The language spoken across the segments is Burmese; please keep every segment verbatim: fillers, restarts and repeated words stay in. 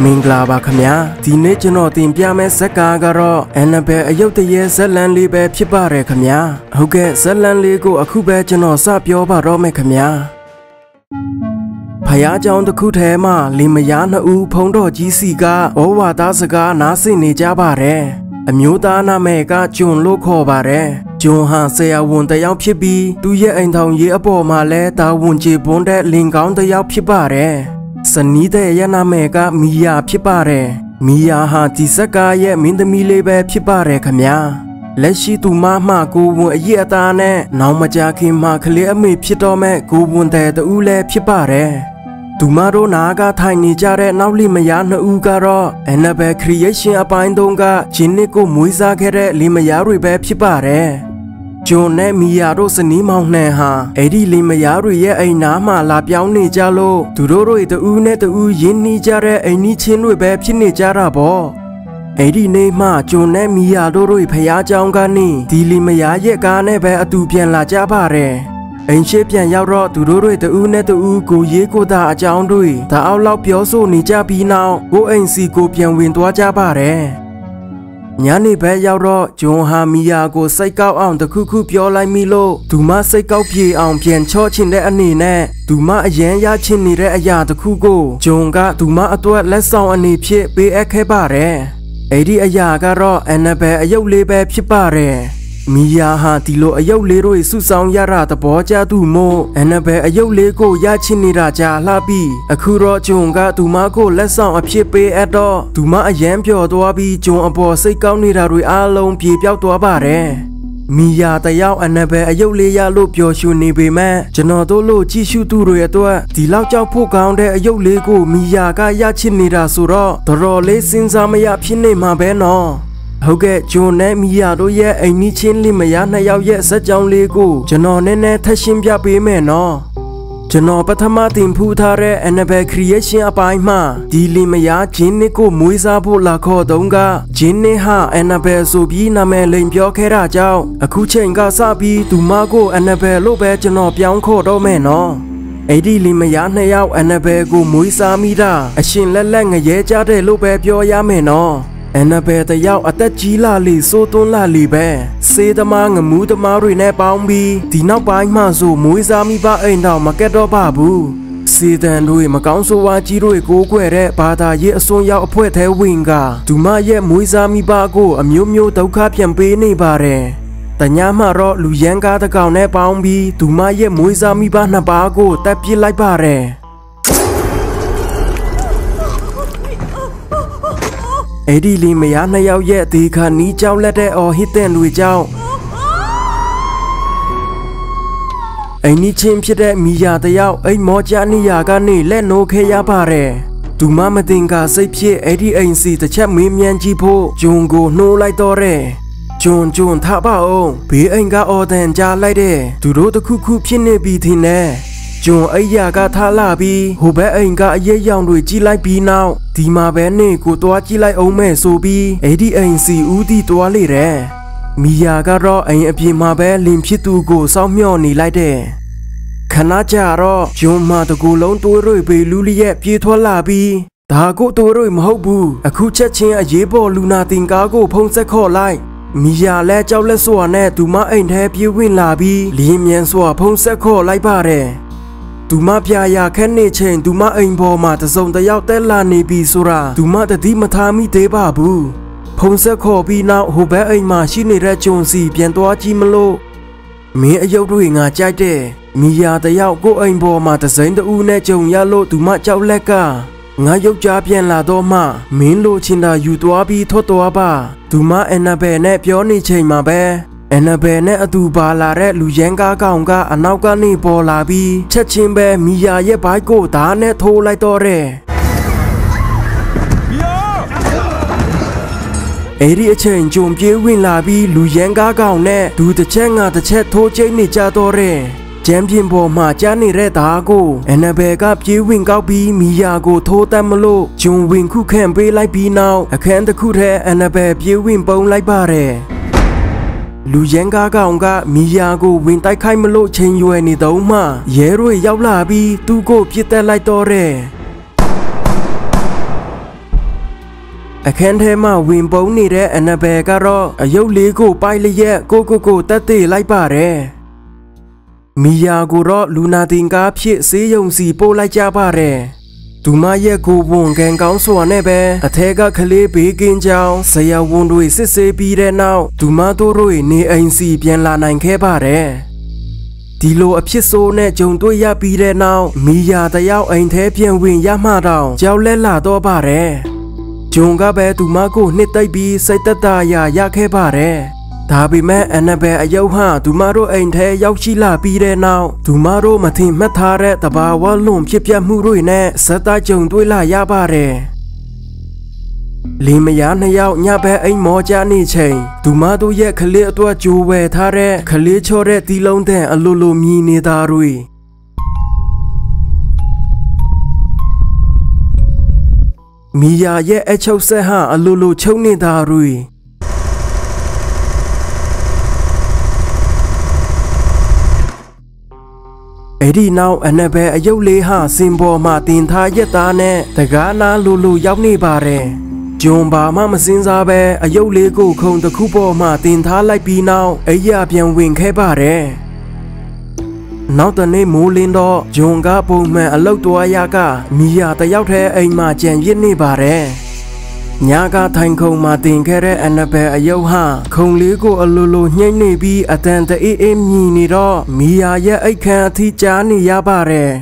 มิงกลาบาขมยาทีนี้จนอติมပြမဲ့ဇက်ကကတော့แอนนาเบลအယုတ်တရေဇက်လန်လေးပဲဖြစ်ပါတယ်ခမညာဟုတ်ကဲ့ဇက်လန်လေးကိုအခုပဲကျွန်တော်စပြောပါတော့မယ်ခမညာဖယားเจ้าတစ်ခုထဲမှာလင်မယားနှစ်ဦးဖုံးတော်ကြီးစီကဩဝါဒစကားနားဆင်နေကြပါတယ်အမျိုးသားနာမည်ကဂျွန်လို့ခေါ်ပါတယ်ဂျွန်ဟာဆရာဝန်တယောက်ဖြစ်ပြီးသူ့ရဲ့အိမ်ထောင်ရေးအပေါ်မှာလဲတာဝန်ကျေပွန်းတဲ့လင်ကောင်းတယောက်ဖြစ်ပါတယ်စနီးတဲ့ရနာမဲကမီယာဖြစ်ပါတယ်မီယာဟာဒီဇက်ကရဲ့မင်းသမီးလေးပဲဖြစ်ပါတယ်ခမညာလက်ရှိသူမမှကိုဝန်အရေးအသားနဲ့နောင်မကြခင်မှကလေးအမေဖြစ်တော့မဲ့ကိုဝန်တဲ့တူလည်းဖြစ်ပါတယ်သူမတို့နာကထိုင်နေကြတဲ့နောက်လီမယားနှစ်ဦးကတော့ Annabelle Creation အပိုင်းသုံးကဂျင်းနစ်ကိုမွေးစားခဲ့တဲ့လီမယားတွေပဲဖြစ်ပါတယ်ဂျွန်နဲ့မီယာတို့စနီးမောင်နှံဟာအဲ့ဒီလီမယားတွေရဲ့အိမ်နားမှာလာပြောင်းနေကြလို့သူတို့တွေတူးနဲ့တူးရင်းနှီးကြတဲ့အိမ်နီးချင်းတွေပဲဖြစ်နေကြတာပေါ့အဲ့ဒီနေ့မှဂျွန်နဲ့မီယာတို့တွေဖျားเจ้าကနေဒီလီမယားရဲ့ကားနဲ့ပဲအတူပြန်လာကြပါတယ်အိမ်ရှိပြန်ရောက်တော့သူတို့တွေတူးနဲ့တူးကိုရေးကိုတာအကြောင်းတွေဒါအောက်လောက်ပြောဆိုနေကြပြီးနောက်ကိုအိမ်စီကိုပြန်ဝင်သွားကြပါတယ်ညနေဘက်ရောက်တော့ဂျွန်ဟာမီယာကိုစိတ်ကောက်အောင်တခုခုပြောလိုက်မိလို့သူမစိတ်ကောက်ပြေအောင်ပြန်ချော့ချင်တဲ့အနေနဲ့သူမအရန်ရချင်နေတဲ့အရာတခုကိုဂျွန်ကသူမအတွက်လက်ဆောင်အနေဖြင့်ပေးအပ်ခဲ့ပါတယ်အဲ့ဒီအရာကတော့အန်နာဘယ်အယုတ်လေးပဲဖြစ်ပါတယ်မီယာဟာဒီလိုအယုတ်လေးတွေစုဆောင်ရတာသဘောကျသူမို့အန်နာဘယ်အယုတ်လေးကိုရချင်နေတာကြာလှပြီးအခုတော့ဂျွန်ကသူမကိုလက်ဆောင်အဖြစ်ပေးအပ်တော့သူမအယမ်းပျော်သွားပြီးဂျွန်အပေါ်စိတ်ကောင်းနေတာတွေအားလုံးပြေပြောက်သွားပါတယ်မီယာတယောက်အန်နာဘယ်အယုတ်လေးရလို့ပျော်ရွှင်နေပေမဲ့ကျွန်တော်တို့လို့ကြည့်ရှုသူတွေအတွက်ဒီလောက်ကြောက်ဖို့ကောင်းတဲ့အယုတ်လေးကိုမီယာကရချင်နေတာဆိုတော့တော်တော်လေးစဉ်းစားမရဖြစ်နေမှာပဲနော်ဟုတ်ကဲ့ဂျွန်နဲ့မီယာတို့ရဲ့အိမ်နီးချင်းလင်မယားနှစ်ယောက်ရဲ့ဇက်ကြောင်းလေးကိုကျွန်တော်နည်းနည်းထပ်ရှင်းပြပေးမယ်နော်ကျွန်တော်ပထမတင်ဖူးထားတဲ့ Annabelle Creation အပိုင်းမှာဒီလင်မယားဂျင်းနစ်ကိုမွေးစားဖို့လာခေါ်တုန်းကဂျင်းနစ်ဟာ Annabelle ဆိုပြီးနာမည်လိမ်ပြောခဲ့တာကြောင့်အခုချိန်ကစပြီးသူမကို Annabelle လို့ပဲကျွန်တော်ပြောင်းခေါ်တော့မယ်နော်အဲ့ဒီလင်မယားနှစ်ယောက် Annabelle ကိုမွေးစားမိတာအရှင်လက်လက်ငရဲကြတဲ့လို့ပဲပြောရမယ်နော်အန်နာဘယ်တယောက်အသက်ကြီးလာလေစိုးသွန်းလာလေပဲစေးသမားငမူးသမားတွေနဲ့ပေါင်းပြီးဒီနောက်ပိုင်းမှဆိုမွေးစားမိပါအိမ်တော်မကက်တော့ပါဘူးစေတန်တွေမကောင်းဆိုးဝါးကြီးတွေကိုကွယ်တဲ့ဘာသာရေးအစွန်းရောက်အဖွဲ့ထဲဝင်ကသူမရဲ့မွေးစားမိပါကိုအမျိုးမျိုးဒုက္ခပြန်ပေးနေပါတယ်တညမှတော့လူရန်ကားတကောင်နဲ့ပေါင်းပြီးသူမရဲ့မွေးစားမိပါနှစ်ပါးကိုတပ်ပစ်လိုက်ပါတယ်အဲ့ဒီလီမယားနှစ်ယောက်ရဲ့ဒီခါနီးကြောက်လက်တဲ့အော်ဟစ်တဲ့တွေကြောင့်အိမ်နီးချင်းဖြစ်တဲ့မီယာတယောက်အိမ်မောကြနေရကနေလက်နိုးခဲရပါတယ်သူမမတင်ကစိတ်ဖြစ်အဲ့ဒီအိမ်စီတစ်ချက်မင်းမြန်ကြည့်ဖို့ဂျွန်ကိုနှိုးလိုက်တော့တယ်ဂျွန်ဂျွန်ထားပါအောင်ဘေးအိမ်ကအော်တန်ကြားလိုက်တဲ့သူတို့တခုခုဖြစ်နေပြီထင်တယ်ဂျွန်အိယာကထားလာပြီးဟိုဘက်အိမ်ကအရေးရောင်တွေကြီးလိုက်ပြီးနောက်ဒီမှာပဲနေကိုတွားကြည့်လိုက်အောင်မဲ့ဆိုပြီးအဲ့ဒီအိမ်စီဦးတီတွားလေတယ်မီယာကတော့အိမ်အပြင်မှာပဲလင်ဖြစ်သူကိုစောင့်မျှော်နေလိုက်တယ်ခဏကြာတော့ဂျွန်မှာတကူလုံးတိုးရွေပေလူလျက်ပြေးထွက်လာပြီးဒါကိုတိုးရွေမဟုတ်ဘူးအခုချက်ချင်းအရေးပေါ်လူနာတင်ကားကိုဖုံးဆက်ခေါ်လိုက်မီယာလဲကြောက်လက်စွာနဲ့သူမအိမ်ထဲပြေးဝင်လာပြီးလင်းမြန်စွာဖုံးဆက်ခေါ်လိုက်ပါတယ်သူမပြာရခက်နေချိန်သူမအိမ်ပေါ်မှာတစုံတယောက်တက်လာနေပြီဆိုတာသူမတတိမထားမိသေးပါဘူးဖုံးဆက်ခေါ်ပြီးနောက်ဟိုဘက်အိမ်မှာရှိနေတဲ့ဂျွန်စီပြန်သွားကြည့်မလို့မင်းအယုတ်တွေငါကြိုက်တဲ့မီယာတယောက်ကိုအိမ်ပေါ်မှာတစိမ့်တူနဲ့ကြုံရလို့သူမကြောက်လက်ကငါယောက်ျားပြန်လာတော့မှမင်းလိုချင်တာယူသွားပြီးထွက်သွားပါသူမအန်နာဘယ်နဲ့ပြောနေချိန်မှာပဲအန်နာဘယ်နဲ့အတူပါလာတဲ့လူရန်ကားကောင်ကအနောက်ကနေပေါ်လာပြီးချက်ချင်းပဲမီယာရဲ့ဘိုက်ကိုဓာတ်နဲ့ထိုးလိုက်တော့တယ်အဲ့ဒီအချိန်ဂျုံပြေးဝင်လာပြီးလူရန်ကားကောင်နဲ့ဒူတစ်ချက်ငါတစ်ချက်ထိုးချိတ်နေကြတော့တယ်ကျမ်းပြင်ပေါ်မှာကြားနေတဲ့ဓာတ်ကိုအန်နာဘယ်ကပြေးဝင်ကောက်ပြီးမီယာကိုထိုးတတ်မလို့ဂျုံဝင်ခုခံပေးလိုက်ပြီးနောက်အခန်းတစ်ခုထဲအန်နာဘယ်ပြေးဝင်ပုံလိုက်ပါတယ်လူရန်ကားကောင်ကမီယာကိုဝင်တိုက်ခိုက်မလို့ချိန်ရွယ်နေတော့မှရဲတွေရောက်လာပြီးသူ့ကိုပြစ်တက်လိုက်တော့တယ်အခန်းထဲမှာဝင်ပုန်းနေတဲ့ Annabelle ကတော့အယုတ်လေးကိုပိုက်လျက်ကိုကိုကိုတက်သေးလိုက်ပါတယ်မီယာကိုတော့လူနာတင်ကားဖြစ်ဆေးရုံစီပို့လိုက်ကြပါတယ်သူမရဲ့ကိုဝန်ကန်ကောင်းစွာနဲ့ပဲအထက်ကကလေးဘေးကင်းကြောင်းဆရာဝန်တွေစစ်ဆေးပြီးတဲ့နောက်သူမတို့တွေနေအိမ်စီပြန်လာနိုင်ခဲ့ပါတယ်ဒီလိုအဖြစ်ဆိုးနဲ့ဂျုံတွေ့ရပြီးတဲ့နောက်မီယာတယောက်အိမ်ထဲပြန်ဝင်ရမှတော့ကြောက်လက်လာတော့ပါတယ်ဂျုံကပဲသူမကိုနှစ်သိပ်ပြီးစိတ်သက်သာရာရခဲ့ပါတယ်ဒါပေမဲ့ Annabelle အယုတ်ဟာသူမတို့အိမ်ထဲရောက်ရှိလာပြီးတဲ့နောက်သူမတို့မထင်မှတ်ထားတဲ့တဘာဝလွန်ဖြစ်ပျက်မှုတွေနဲ့ဇက်သားကြုံတွေ့လာရပါတယ်လီမယားနှစ်ယောက်ညဘက်အိမ်မောကြနေချိန်သူမတို့ရဲ့ကလေးအတွက်ကြိုးဝယ်ထားတဲ့ကလေးချောတဲ့တီလုံးတဲ့အလိုလိုမြည်နေတာတွေမီယာရဲ့အချုပ်ဆက်ဟာအလိုလိုချုပ်နေတာတွေအဲ့ဒီနောက် Annabelle အယုတ်လေးဟာစင်ပေါ်မှာတင်ထားရက်သားနဲ့တကားနာလိုလိုရောက်နေပါတယ်ဂျွန်ဘာမှမစင်စားပဲအယုတ်လေးကိုခုံတစ်ခုပေါ်မှာတင်ထားလိုက်ပြီးနောက်အိယာပြန်ဝင်ခဲ့ပါတယ်နောက်တနေ့မိုးလင်းတော့ဂျွန်ကပုံမှန်အလုပ်သွားရကမီယာတယောက်တည်းအိမ်မှာကြံရစ်နေပါတယ်ညကထိုင်ခုံမှာတင်ခဲ့တဲ့ Annabelle အယုတ်ဟာခုံလေးကိုအလိုလိုညှိနေပြီးအတန်တအေးအေးမြည်နေတော့မီယာရဲ့အိတ်ခမ်းအထိကြားနေရပါတယ်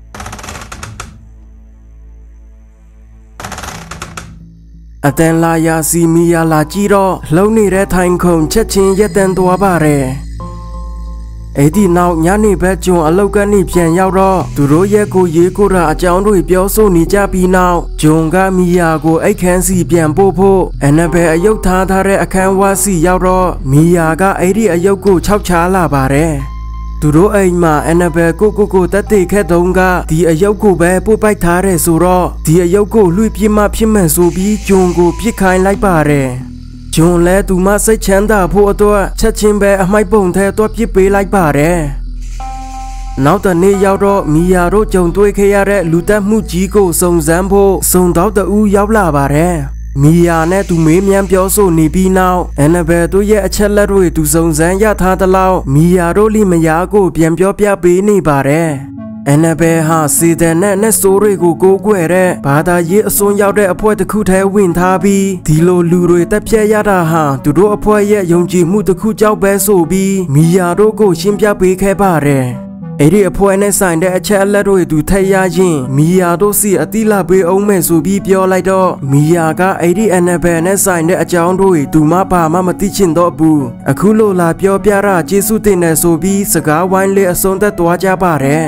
အတန်လာယာစီမီယာလာကြည့်တော့လုံနေတဲ့ထိုင်ခုံချက်ချင်းရက်တန်သွားပါတယ်အဲ့ဒီနောက်ညနေဘက်ကျွန်းအလောက်ကနေပြန်ရောက်တော့သူတို့ရဲ့ကိုရေးကိုရာအကြောင်းတွေပြောဆိုနေကြပြီးနောက်ဂျွန်ကမီယာကိုအိတ်ခမ်းစီပြန်ပို့ဖို့ Annabelle အယုတ်ထားထားတဲ့အခန်းဝါစီရောက်တော့မီယာကအဲ့ဒီအယုတ်ကိုခြောက်ချလာပါတယ်သူတို့အိမ်မှာ Annabelle ကိုကိုကိုတက်တဲ့ခဲ့တုန်းကဒီအယုတ်ကိုပဲပို့ပိုက်ထားတယ်ဆိုတော့ဒီအယုတ်ကိုလွှင့်ပြစ်မှဖြစ်မှန်ဆိုပြီးဂျွန်ကိုပြစ်ခိုင်းလိုက်ပါတယ်ဂျွန်လဲသူမစိတ်ချမ်းသာဖို့အတွက်ချက်ချင်းပဲအမိုက်ပုံထဲတွက်ပစ်ပေးလိုက်ပါတယ်နောက်တနေ့ရောက်တော့မီယာတို့ကြုံတွေ့ခဲ့ရတဲ့လူတက်မှုကြီးကိုစုံစမ်းဖို့စုံတော့တူရောက်လာပါတယ်မီယာနဲ့သူမေးမြန်းပြောဆိုနေပြီးနောက် Annabelle တို့ရဲ့အချက်လက်တွေသူစုံစမ်းရထားသလောက်မီယာတို့လီမယားကိုပြန်ပြောပြပေးနေပါတယ်Annabelle ဟာစီဒန်နဲ့နဲ့ဆိုရီကိုကိုးကွယ်တဲ့ဘာသာရေးအစွန်းရောက်တဲ့အဖွဲ့တစ်ခုထဲဝင်ထားပြီးဒီလိုလူတွေတက်ပြက်ရတာဟာသူတို့အဖွဲ့ရဲ့ယုံကြည်မှုတစ်ခုကြောင့်ပဲဆိုပြီးမီယာတို့ကိုရှင်းပြပေးခဲ့ပါတယ်အဲ့ဒီအဖွဲ့နဲ့ဆိုင်တဲ့အချက်အလက်တွေသူထည့်ရရင်မီယာတို့စီအတိလာပေးအောင်မယ်ဆိုပြီးပြောလိုက်တော့မီယာကအဲ့ဒီ Annabelle နဲ့ဆိုင်တဲ့အကြောင်းတွေသူမဘာမှမသိချင်တော့ဘူးအခုလိုလာပြောပြတာကျေးဇူးတင်တယ်ဆိုပြီးစကားဝိုင်းလေးအဆုံးသတ်သွားကြပါတယ်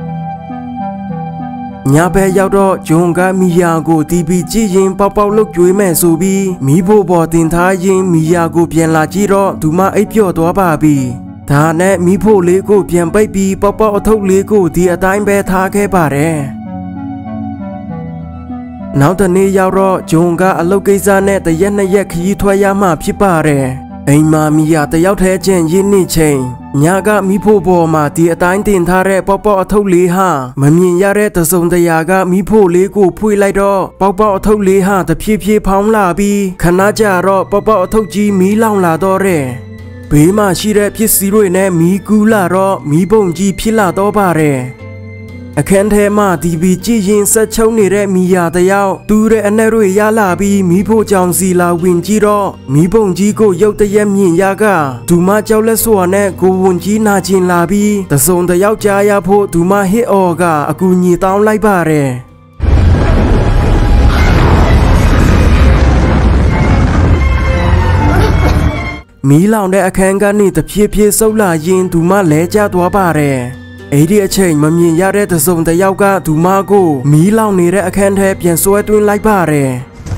ညဘက်ရောက်တော့ဂျွန်ကမီယာကိုတီးပြီးကြည့်ရင်ပေါက်ပေါက်လုတ်ကျွေးမယ်ဆိုပြီးမီးဖို့ပေါ်တင်ထားရင်မီယာကိုပြန်လာကြည့်တော့သူမအိပ်ပျော်သွားပါပြီဒါနဲ့မီးဖို့လေးကိုပြန်ပိတ်ပြီးပေါက်ပေါက်အထုပ်လေးကိုဒီအတိုင်းပဲထားခဲ့ပါတယ်နောက်တနေ့ရောက်တော့ဂျွန်ကအလုပ်ကိစ္စနဲ့တရက်နှစ်ရက်ခရီးထွက်ရမှဖြစ်ပါတယ်အိမ်မှာမီယာတယောက်တည်းကျန်ရင်းနေချိန်ညကမီးဖို့ပေါ်မှာဒီအတိုင်းတင်ထားတဲ့ပေါက်ပေါက်အထုပ်လေးဟာမမြင်ရတဲ့တစုံတရာကမီးဖို့လေးကိုဖွေလိုက်တော့ပေါက်ပေါက်အထုပ်လေးဟာတဖြည်းဖြည်းဖောင်းလာပြီးခဏကြာတော့ပေါက်ပေါက်အထုပ်ကြီးမီးလောင်လာတော့တယ်ဘေးမှာရှိတဲ့ပစ္စည်းတွေနဲ့မီးကူးလာတော့မီးပုံကြီးဖြစ်လာတော့ပါတယ်အခန်းထဲမှာဒီပီကြည့်ရင်ဆက်ချုံနေတဲ့မီယာတယောက်တူတဲ့အနဲ့တွေရလာပြီးမီးဖို့ကြောင်စီလာဝင်ကြည့်တော့မီးပုံကြီးကိုရုတ်တရက်မြင်ရကဒူမကြောက်လက်စွာနဲ့ကိုဝန်ကြီးနာကျင်လာပြီးတစုံတယောက်ကြားရဖို့ဒူမဟစ်အော်ကအကူညီတောင်းလိုက်ပါတယ်မီးလောင်တဲ့အခန်းကနေတဖြည်းဖြည်းဆုပ်လာရင်ဒူမလဲကျသွားပါတယ်အဲ့ဒီအချိန်မမြင်ရတဲ့တစုံတယောက်ကဒူမကိုမီးလောင်နေတဲ့အခန်းထဲပြန်ဆွဲသွင်းလိုက်ပါတယ်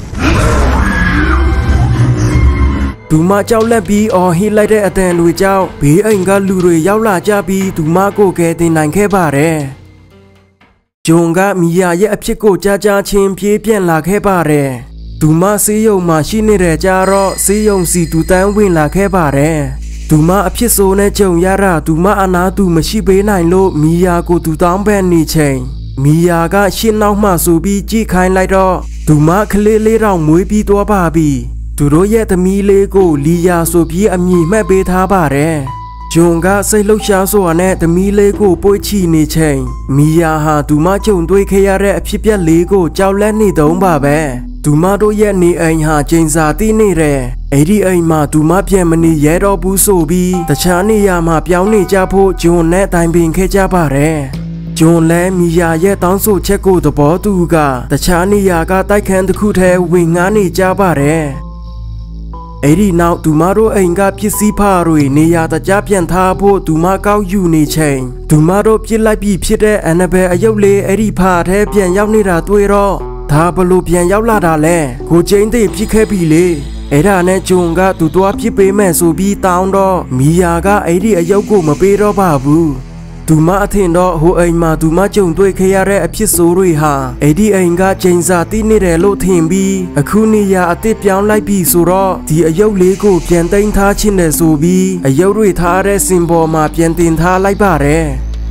ဒူမကြောက်လက်ပြီးအော်ဟစ်လိုက်တဲ့အတန်တွေကြောင့်ဘေးအိမ်ကလူတွေရောက်လာကြပြီးဒူမကိုကယ်တင်နိုင်ခဲ့ပါတယ်ဂျွန်ကမီယာရဲ့အဖြစ်ကိုကြားကြားချင်းပြေးပြန်လာခဲ့ပါတယ်ဒူမဆေးရုံမှာရှိနေတဲ့ကြတော့ဆေးရုံစီတူတန်းဝင်လာခဲ့ပါတယ်ဒူမအဖြစ်ဆိုးနဲ့ကြုံရတာဒူမအနာသူမရှိပေးနိုင်လို့မီယာကိုသူတောင်းပန်နေချိန်မီယာကရှင်းနောက်မှဆိုပြီးကြည့်ခိုင်းလိုက်တော့သူမကလေးလေးတောင်မွေးပြီးသွားပါပြီသူတို့ရဲ့သမီးလေးကိုလီယာဆိုပြီးအမည်မှတ်ပေးထားပါတယ်ဂျွန်ကစိတ်လှုပ်ရှားစွာနဲ့သမီးလေးကိုပွေ့ချီနေချိန်မီယာဟာသူမကြုံတွေ့ခဲ့ရတဲ့အဖြစ်အပျက်လေးကိုကြောက်လန့်နေတုန်းပါပဲသူမတို့ရဲ့နေအိမ်ဟာကျင်းစာတိနေတယ်အဲ့ဒီအိမ်မှာသူမပြန်မနေရတော့ဘူးဆိုပြီးတခြားနေရာမှာပြောင်းနေကြဖို့ဂျွန်နဲ့တိုင်ပင်ခဲ့ကြပါတယ်ဂျွန်လည်းမီယာရဲ့တောင်းဆိုချက်ကိုသဘောတူကတခြားနေရာကတိုက်ခန်းတစ်ခုထဲဝင်ငှားနေကြပါတယ်အဲ့ဒီနောက်သူမတို့အိမ်ကပစ္စည်းဖားတွေနေရာတကျပြန်ထားဖို့သူမကောက်ယူနေချိန်သူမတို့ပြစ်လိုက်ပြီးဖြစ်တဲ့အန်နဘယ်အယုတ်လေးအဲ့ဒီဖားထဲပြန်ရောက်နေတာတွေ့တော့ဒါဘလို့ပြန်ရောက်လာတာလဲကိုကျင်းသေးဖြစ်ခဲ့ပြီလေအဲ့ဒါနဲ့ဂျွန်ကသူသွားပြစ်ပေးမယ်ဆိုပြီးတောင်းတော့မီယာကအဲ့ဒီအယုတ်ကိုမပေးတော့ပါဘူးသူမအထင်တော့ဟိုအိမ်မှာသူမကြုံတွေ့ခဲ့ရတဲ့အဖြစ်ဆိုးတွေဟာအဲ့ဒီအိမ်ကကျင်းစာတိနေတယ်လို့ထင်ပြီးအခုနေရာအစ်စ်ပြောင်းလိုက်ပြီဆိုတော့ဒီအယုတ်လေးကိုပြန်သိမ်းထားခြင်းနဲ့ဆိုပြီးအယုတ်တွေထားတဲ့စင်ပေါ်မှာပြန်တင်ထားလိုက်ပါတယ်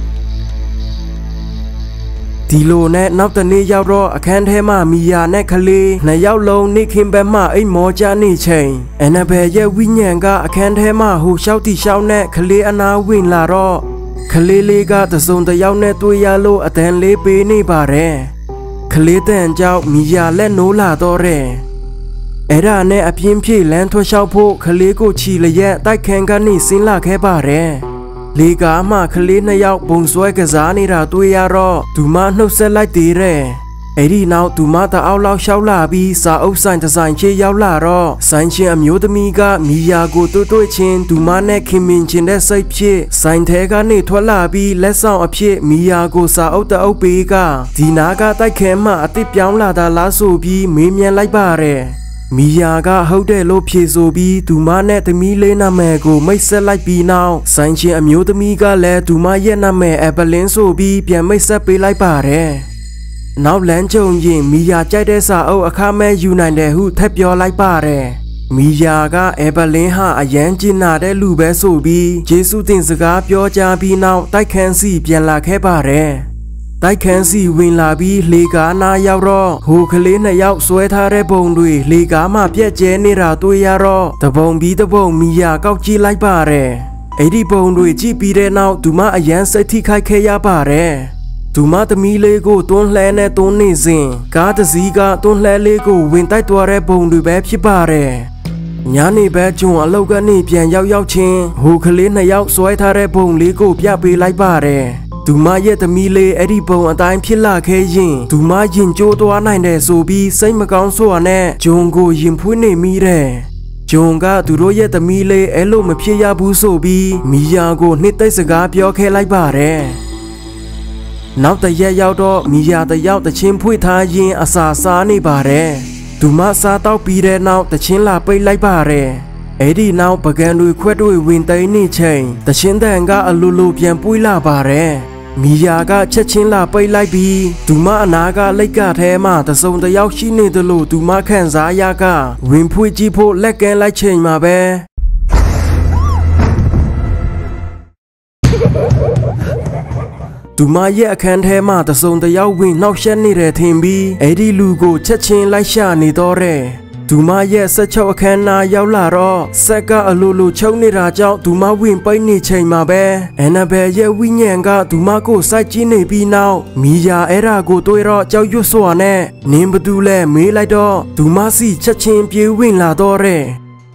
ဒီလိုနဲ့နောက်တနေ့ရောက်တော့အခန်းထဲမှာမီယာနဲ့ကလေးနှစ်ယောက်လုံးနေခင်ဘက်မှအိမ်မောကြနေချိန်အန်နဘယ်ရဲ့ဝိညာဉ်ကအခန်းထဲမှာဟိုလျှောက်တီလျှောက်နဲ့ကလေးအနာဝင်လာတော့ကလေးလေးကတစုံတယောက်နဲ့တွေ့ရလို့အတန်လေးပေးနေပါတယ်ကလေးတန်ကြောင့်မီယာလက်နိုးလာတော့တယ်အဲ့ဒါနဲ့အပြင်းပြေလမ်းထွက်လျှောက်ဖို့ကလေးကိုချီလျက်တိုက်ခန်းကနေဆင်းလာခဲ့ပါတယ်လေကားမှကလေးနှစ်ယောက်ပုံဆွဲကစားနေတာတွေ့ရတော့သူမနှုတ်ဆက်လိုက်သေးတယ်အဲ့ဒီနောက်သူမတအောက်လောက်လျှောက်လာပြီးစာအုပ်ဆိုင်တစ်ဆိုင်ချေရောက်လာတော့ဆိုင်ရှင်အမျိုးသမီးကမီယာကိုတွေ့တွေ့ချင်းသူမနဲ့ခင်မင်ချင်းတဲ့စိတ်ဖြစ်ဆိုင်ထဲကနေထွက်လာပြီးလက်ဆောင်အဖြစ်မီယာကိုစာအုပ်တအုပ်ပေးကဒီနာကတိုက်ခဲမှအစ်စ်ပြောင်းလာတာလားဆိုပြီးမေးမြန်းလိုက်ပါတယ်မီယာကဟုတ်တယ်လို့ဖြေဆိုပြီးသူမနဲ့သမီးလေးနာမည်ကိုမိတ်ဆက်လိုက်ပြီးနောက်ဆိုင်ရှင်အမျိုးသမီးကလည်းသူမရဲ့နာမည်အပလင်းဆိုပြီးပြန်မိတ်ဆက်ပေးလိုက်ပါတယ်နောက်လမ်းကြုံရင်မီယာကြိုက်တဲ့စာအုပ်အခမဲ့ယူနိုင်တယ်ဟုထပ်ပြောလိုက်ပါတယ်မီယာကအပလင်းဟာအရန်ကျင်နာတဲ့လူပဲဆိုပြီးယေရှုတင်စကားပြောကြားပြီးနောက်တိုက်ခန်းစီပြန်လာခဲ့ပါတယ်တိုက်ခန်းစီဝင်လာပြီးလေကားနာရောက်တော့ဟိုကလေးနှစ်ယောက်ဆွဲထားတဲ့ပုံတွေလေကားမှပြက်ကျဲနေတာတွေ့ရတော့တပုံပြီးတပုံမီယာကောက်ကြည့်လိုက်ပါတယ်အဲ့ဒီပုံတွေကြည့်ပြီးတဲ့နောက်သူမအရန်စိတ်ထိခိုက်ခဲ့ရပါတယ်သူမသမီးလေးကိုတွန်းလှဲနဲ့တွန်းနေစဉ်ကားတစ်စီးကတွန်းလှဲလေးကိုဝင်တိုက်သွားတဲ့ပုံတွေပဲဖြစ်ပါတယ်ညနေပဲဂျွန်အလောက်ကနေပြန်ရောက်ရောက်ချင်းဟိုကလေးနှစ်ယောက်ဆွဲထားတဲ့ပုံလေးကိုပြပေးလိုက်ပါတယ်သူမရဲ့သမီးလေးအဲ့ဒီပုံအတိုင်းဖြစ်လာခဲ့ရင်သူမရင်ကျိုးသွားနိုင်တယ်ဆိုပြီးစိတ်မကောင်းစွာနဲ့ဂျွန်ကိုရင်ဖွေးနေမိတယ်ဂျွန်ကသူတို့ရဲ့သမီးလေးအဲ့လိုမဖြစ်ရဘူးဆိုပြီးမီယာကိုနှစ်သိမ့်စကားပြောခဲ့လိုက်ပါတယ်နောက်တရက်ရောက်တော့မီယာတယောက်တချင်းဖွေထားရင်းအစာစားနေပါတယ်သူမစားတော့ပြီးတဲ့နောက်တချင်းလာပိတ်လိုက်ပါတယ်အဲ့ဒီနောက်ပကံတွေခွက်တွေဝင်သိမ်းနေချိန်တချင်းတန်ကအလိုလိုပြန်ပွေးလာပါတယ်မီယာကချက်ချင်းလာပိတ်လိုက်ပြီးသူမအနာကလိတ်ကထဲမှာတစုံတယောက်ရှိနေတယ်လို့သူမခံစားရကဝင်ဖွေးကြည့်ဖို့လက်ကမ်းလိုက်ချိန်မှာပဲသူမရဲ့အခန်းထဲမှာတစုံတယောက်ဝင်နှောက်ယှက်နေတယ်ထင်ပြီးအဲ့ဒီလူကိုချက်ချင်းလိုက်ရှာနေတော့တယ်သူမရဲ့ဆက်ချုပ်အခန်းနာရောက်လာတော့ဆက်ကအလိုလိုချုံနေတာကြောင့်သူမဝင်ပိတ်နေချိန်မှာပဲအန်နဘယ်ရဲ့ဝိညာဉ်ကသူမကိုစိုက်ကြည့်နေပြီးနောက်မီယာအဲ့ဒါကိုတွေ့တော့ကြောက်ရွံ့စွာနဲ့နင်းဘသူလဲမေးလိုက်တော့သူမစီချက်ချင်းပြေးဝင်လာတော့တယ်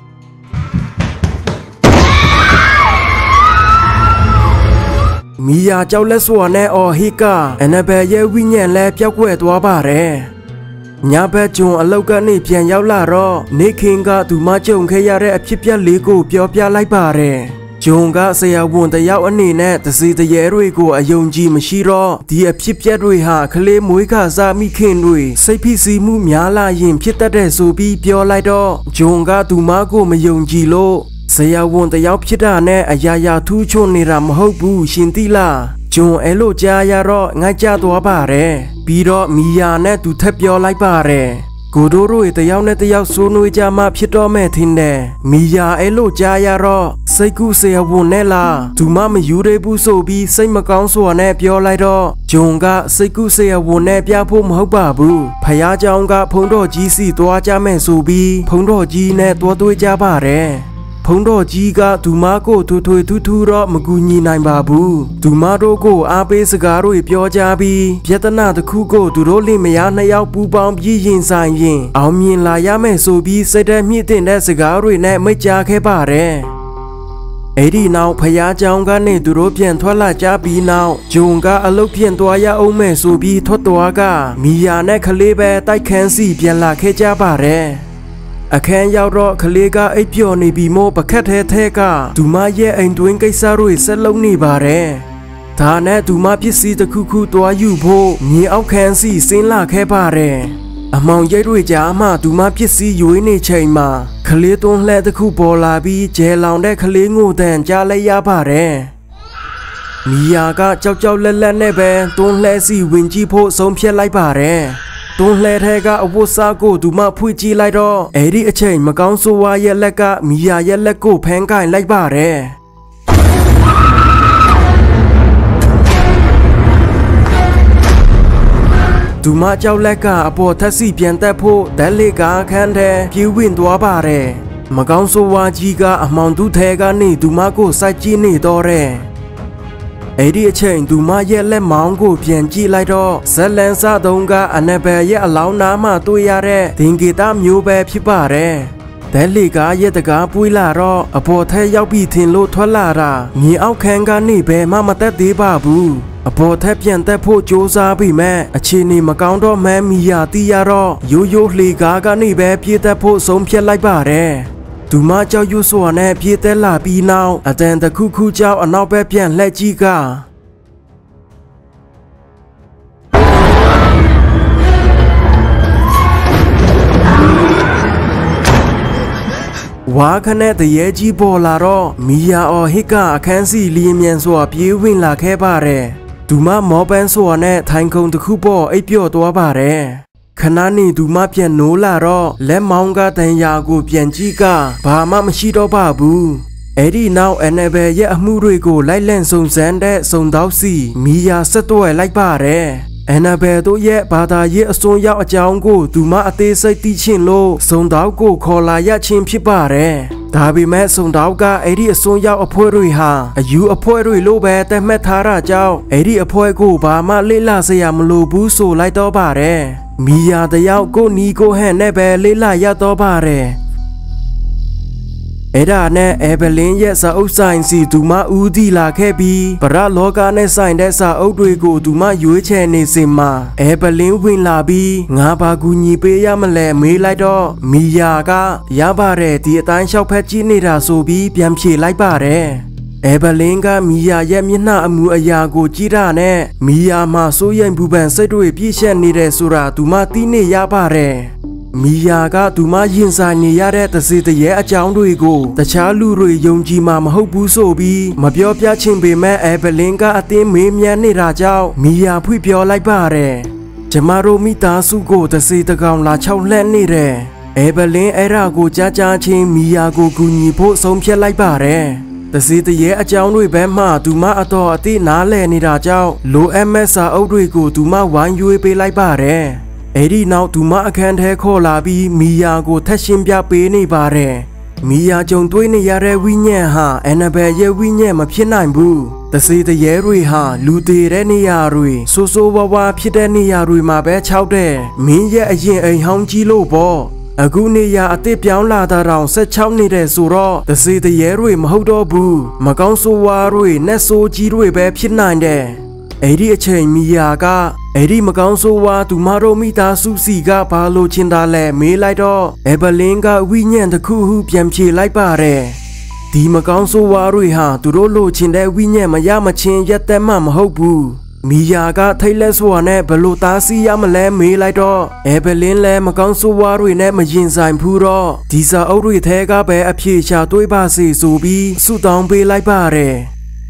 မီယာကြောက်လက်စွာနဲ့အော်ဟိကအန်နဘယ်ရဲ့ဝိညာဉ်လည်းပျောက်ကွယ်သွားပါတယ်ညဘက်ဂျွန်အလောက်ကနေပြန်ရောက်လာတော့နေခင်ကသူမကြုံခဲ့ရတဲ့အဖြစ်ပြက်လေးကိုပြောပြလိုက်ပါတယ်ဂျွန်ကဆရာဝန်တယောက်အနေနဲ့တစီတရေတွေကိုအယုံကြည်မရှိတော့ဒီအဖြစ်ပြက်တွေဟာကလေးမွေးခါစားမိခင်တွေစိတ်ဖိစီးမှုများလာရင်ဖြစ်တတ်တဲ့ဆိုပြီးပြောလိုက်တော့ဂျွန်ကသူမကိုမယုံကြည်လို့ဆရာဝန်တယောက်ဖြစ်တာနဲ့အရာရာထူးချွန်နေတာမဟုတ်ဘူးရှင်သိလားဂျွန်အဲ့လိုကြားရတော့ငိုက်ကြသွားပါတယ်ပြီးတော့မီယာနဲ့သူထပ်ပြောလိုက်ပါတယ်กูดูรุ่ยแต่ยาวในแต่ยาวสูนุยจามาพิดรอแม่ทินเดมียาไอโลจายารอไซกูเสียวุ่นแน่ละดูมาไม่อยู่ได้บุโซบีไซมะกองสัวแน่เปียวไลดอจงกะไซกูเสียวุ่นแน่เปียพูมฮกบาบูพยาจองกะพงโดจีสีตัวจาแม่สูบีพงโดจีแน่ตัวตัวจาบาเรพงโดจีกะดูมาโกทุทุทุทุรอมกุญีนายบาบูดูมาโรโกอาเปสการุยเปียวจาบีเยตนาตะคูโกดูโรลิมยาในยาวปูปองยี่ยินสายยินเอามีนลายาแม่สูบีเสดมีเต็นได้สการุยแน่ไม่จาแค่บาเรไอ้ดีนาวพยาจองกันในดูโรเพียนทวลาจาบีนาวจงกะอลุเพียนตัวยาองแม่สูบีทดตัวกะมียาแน่คเลเบใต้แขนสีเพียนลาแค่จาบาเรอแคนยาวรอคเลกาไอเปียวในบีโมปะแคเทเทกาดูมาเย่ไอตัวเองไกซารุยเซลลงนี่บาเรทาแน่ดูมาพิสีตะคุคุตัวอยู่โพมีเอาแคนสีสินลาแค่บาเรอมองยัยด้วยจามาดูมาพิสีอยู่ในเชยมาคเลตรงแลตะคุบอลาบีเจลองได้คเลงูแตนจาเลยาบาเรมียากะเจ้าเจ้าเล่นเล่นแน่เบตรงแลสีวินจีโพสมเพียไลบาเรตรงแลแทกะอวสาโกดูมาพูดจีไลดอเอริอเชยมะกองโซวายเล็กะมียาเยเล็กโกแพงกายไลบาเรดูมาเจ้าเล็กะอปอทัศสีเพียนแต่โพแต่เลกาแคนแทพิวินตัวบาเรมะกองโซวาจีกะอมองดูแทกะนี่ดูมาโกไซจีนี่ตอเรไอ้ดิเชงดูมาเย่เล่มองกูเพียนจีไลดอเซเลนซาดงกาอันเนเบยอลาวนามาตัวยาเรทิงกีตามยูเบพิบาเรแต่ลีกาเยตกาปุยลารออปอเทยาวบีทินโลทวลารามีเอาแข่งกันนี่เบมามาแต่ดีบาบูอปอเทเพียนแต่โพโจซาบีแม่อชินีมะกองดอแม่มียาติยารอโยโย่ลีกากานี่เบพีแต่โพสมเพียไลบาเรดูมาเจ้าอยู่ส่วนแน่พี่แต่ละปีนาวอาจารย์ตะคุคุเจ้าอนาวแบบเปลี่ยนและจีกาว่าคะแนนแต่เยจีบอลารอมียาอฮิกาแคนซีลีเมียนสัวပြေวินลาแค่บาเรดูมาหมอเป็นส่วนแน่ทางคงตะคุบอไอเปียวตัวบาเรขณะนี้ดูมาเปลี่ยนโนลารอและมองกาแต่ยากูเปลี่ยนจีกาบามาไม่ชีดอบาบูเอดีนาวเอ็นเอเบยอมูรุยกูไล่เล่นส่งแสนได้ส่งดาวสีมียาสตัวไล่บาเรเอ็นเอเบตัวเยบาดาเยอส่งยาวอาจารย์กูดูมาอเตใส่ตีชินโลส่งดาวกูขอลายาชิมพิบาเรดาบิแม่ส่งดาวกาเอดีส่งยาวอภัยรุยหาอายุอภัยรุยโลเบแต่แม่ทาราเจ้าเอดีอภัยกูบามาเลลาสยามโลบูโซไล่ต่อบาเรมียาแต่ยาวกูนีกูแห่แน่เบเลลายาต่อบาเรเอดาแน่เอเบลินเยสาอุไซน์สีดูมาอูดีลาแค่บีปราโลกาในไซน์ได้สาอุด้วยกูดูมาอยู่เชนในซิมาเอเบลินวินลาบีงาบากูญีเปียมแลเมไลดอมียากายาบาเรตีตานชาวเพชรจีนีราโซบีเปียมเชไลบาเรเอเบลินกามียาเยมินาอมูอยากูจีราแน่มียามาโซยันบูบันเซด้วยพี่เชนนีเรสุราดูมาตีเนยาบาเรมียากาดูมายินสายเนียได้แต่สิแต่แย่อาจารย์ด้วยกูแต่ชาลูรุยยงจีมามหบูโซบีมาเปียวเปียชิมเบแม่เอเบลินกาอติเมเมียนในราเจ้ามียาพูดเปียวไล่บาเรจะมาโรมิตาสุโกแต่สิตะกาวลาเช่าแล่นนี่เรเอเบลินเอรากูจ้าจ้าชิมมียากูกูญีโพสมเพียไล่บาเรแต่สิแต่แย่อาจารย์ด้วยแบบมาดูมาอตออตินาแลในราเจ้าโลเอเมสาเอาด้วยกูดูมาวันยูไปไล่บาเรเอดีนาวดูมาแคนเทโคลาบีมียากูทัชชิมยาเปนี่บาเรมียาจงด้วยในยาเรวิญญาหาแอนนาเบยวิญญามาพิจารณาบูแต่สิแต่เยรุยหาลูเตเรนิยารุยโซโซวาวาพิเดนิยารุยมาเบชาวเดมีเยอยินไอฮองจีโลบออากูเนียอติเปียวลาดาราวเซชาวนี่เรสุรอแต่สิแต่เยรุยมาฮูดอบูมากองโซวารุยเนโซจีรุยเบพิจารณาเดเอดีเชยมียากาเอดีมากองโซวาดูมาโรมิตาสุสีกาบาโลชินดาแลเมไลดอเอเบลินกาวิญญาณตะคูหูเปียมเชไลบาเรดีมากองโซวารุยหาตุโรโลชินได้วิญญาณมายามาชินยัดแต่มามหกบูมียากาไทเลสวาเนบโลตาซียามแลเมไลดอเอเบลินแลมากองโซวารุยเนมายินไซพูรอดีซาอรุยเทกาเบอภิชาตุยบาสีสูบีสุตองเบไลบาเร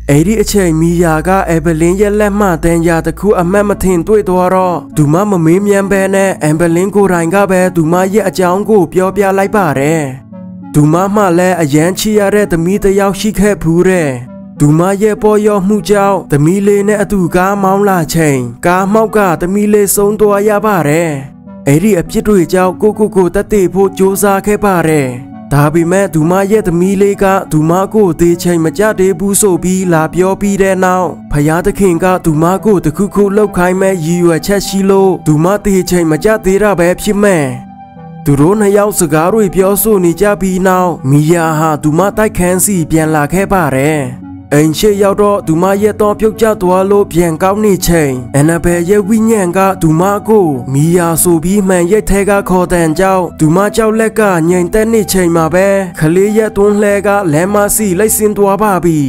ไอ้ที่เฉยมียาก็เอเบลินยันแลมาแต่ยาตะคูอแม่มาทิ้งด้วยตัวรอดูมามาไม่มีแบนแน่เอเบลินกูรายก็แบบดูมาเยอะจังกูเปียวเปียไล่ป่าเร่ดูมามาแลอายันชียาเร่แต่มีแต่ยาวชิแค่ผู้เร่ดูมาเย่ปอยอมูเจ้าแต่มีเลในอตูกาเมาลาเชงกาเมากาแต่มีเลทรงตัวยาบ้าเร่ไอ้ที่อภิด้วยเจ้ากูกูกูตัดตีผู้จูซาแค่ป่าเร่ตาบีแม่ดูมาเย่แต่มีเลกาดูมากูตีเชงมาจ้าเดบูโซบีลาเปียวปีเดนาวพยาตะเข่งกาดูมากูตะคุคุเล่าใครแม่ยีวเชชิโลดูมาตีเชงมาจ้าตีระแบบพิแม่ดูโรนายาวสการุยเปียวโซนิจ้าบีนาวมียาหาดูมาใต้แขนสีเปลี่ยนลาแค่ป่าเร่เอ็นเชียร์รอดูมาเยตอนพิจารตัวโลเพียงเก้านี่เชงเอ็นเบย์เยวิญญาณกาดูมากูมียาสูบีแมนเยเทกาขอแต่เจ้าดูมาเจ้าเล็กกาเงินแต่นี่เชงมาเบ้ขลีเยตุนเล็กกาแลมาสีไลสินตัวบาบี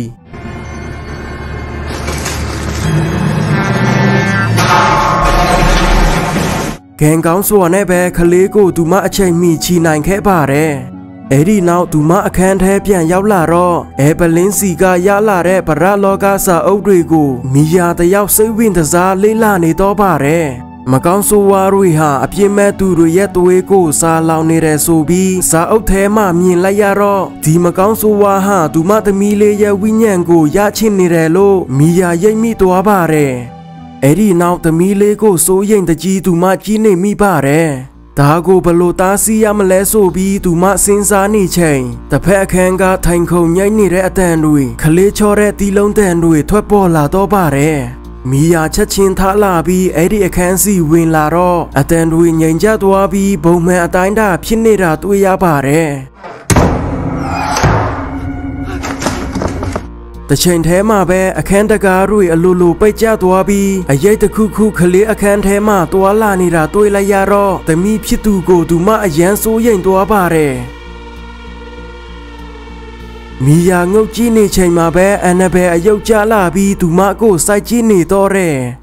แกงก้าวส่วนในเบย์ขลีกูดูมาเชงมีชีนันแค่บาเร่เอดีนาวดูมาแคนแทบยันยาวลารอเอเปลินสีกายาลาเร่ปราโลกาซาอุดริกูมียาแต่ยาวเซวินตซาเลลาในตัวบาเร่มาก้าวสูวารุยหาอภิเมตุรุยตัวเอกูซาลาวเนเรสูบีซาอุเทมามีนลายารอที่มาก้าวสูวาหาดูมาตมีเลยวิญญาณกูยาชินเนเรโลมียาเยมีตัวบาเร่เอดีนาวตมีเลกูโซเย็นตจีดูมาจีเนมีบาเร่ตากูบโลตาซียามเลโซบีดูมาสินซานี่เชงแต่แพ้แข่งกาไทงคงยัยนี่เรอแตนดุยคเลชอเรตีลงแตนดุยทวดปอลาโตบาเร่มียาชัดชินทาลาบีเอดีแคนซีวินลารออแตนดุยยัยจัดตัวบีบ่แม่อตายดาพินเนราตัวยาบาเร่แต่เชนเทมาเบอแคนตะการุยอลูลูไปเจ้าตัวบีอยัยตะคุคุคลีอแคนเทมาตัวลานิราตัวลายารอแต่มีพิตูโกดูมาอยันโซยันตัวบาเรมียางงจีนี่เชนมาเบอแนเบอยุจาลาบีดูมาโกไซจีนี่ตัวเร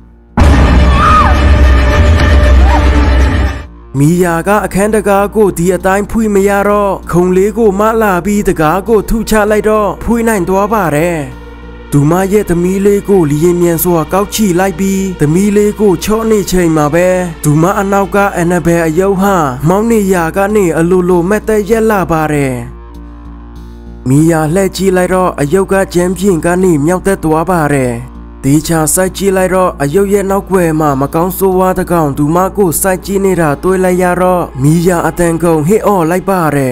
มียากาแคนตะกาโกดีอตายพุยไม่ยารอคงเลโกมาลาบีตะกาโกทุชาไลดอพุยนั่นตัวบาเร่ดูมาเยตมีเลโกลีเยเมียนสัวเก้าชีไลบีตมีเลโกชอนี่เชงมาเบดูมาอนาวกาแอนนาเบอเยาฮาเมานี่ยากานี่อลูโลแมตเตเยลาบาเร่มียาเลจีไลรออายกาเจมพิงกานี่မြောက်တဲ့ตัวบาเร่ตีชาไซจีไลรออายุเย็นนักเวมามาก้าวสัวตะกางดูมากูไซจีนี่ราตัวลายารอมียาอแตงกงเฮออไลบาเร่